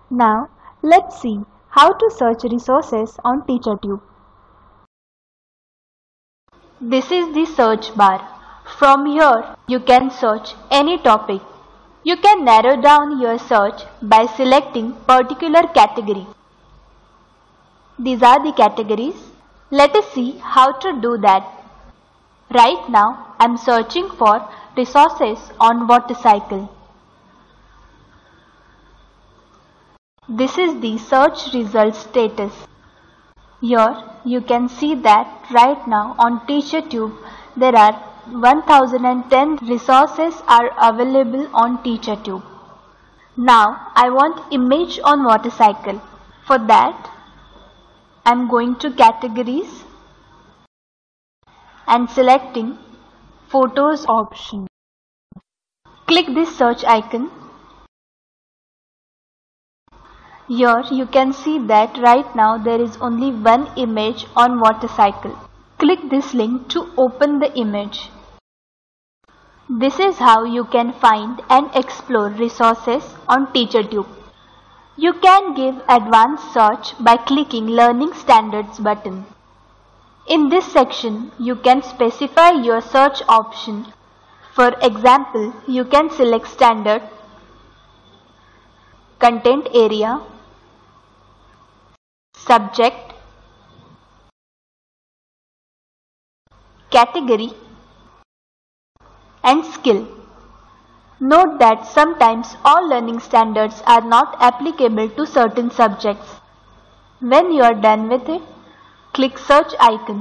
Now, let's see how to search resources on TeacherTube. This is the search bar. From here, you can search any topic. You can narrow down your search by selecting particular category. These are the categories. Let us see how to do that. Right now, I am searching for resources on watercycle. This is the search result status. Here you can see that right now on TeacherTube there are 1010 resources are available on TeacherTube. Now I want image on watercycle. For that I am going to categories and selecting photos option. Click this search icon. Here you can see that right now there is only one image on watercycle. Click this link to open the image. This is how you can find and explore resources on TeacherTube. You can give advanced search by clicking Learning Standards button. In this section, you can specify your search option. For example, you can select Standard, Content Area, Subject, Category, and Skill. Note that sometimes all learning standards are not applicable to certain subjects. When you are done with it, click Search icon.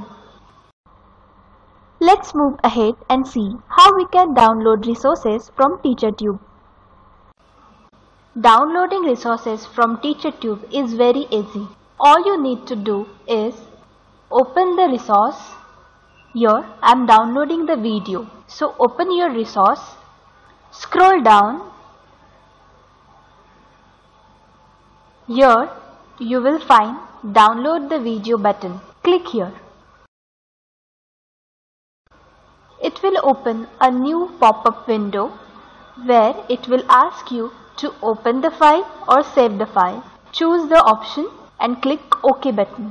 Let's move ahead and see how we can download resources from TeacherTube. Downloading resources from TeacherTube is very easy. All you need to do is open the resource. Here I am downloading the video. So open your resource, scroll down. Here you will find download the video button. Click here. It will open a new pop-up window where it will ask you to open the file or save the file. Choose the option and click OK button.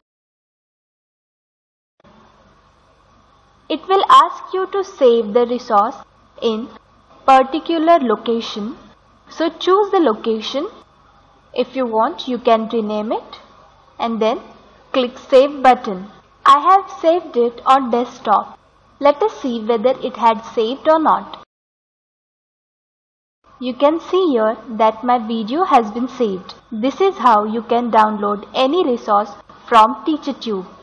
It will ask you to save the resource in particular location. So choose the location. If you want, you can rename it and then click Save button. I have saved it on desktop. Let us see whether it had saved or not. You can see here that my video has been saved. This is how you can download any resource from TeacherTube.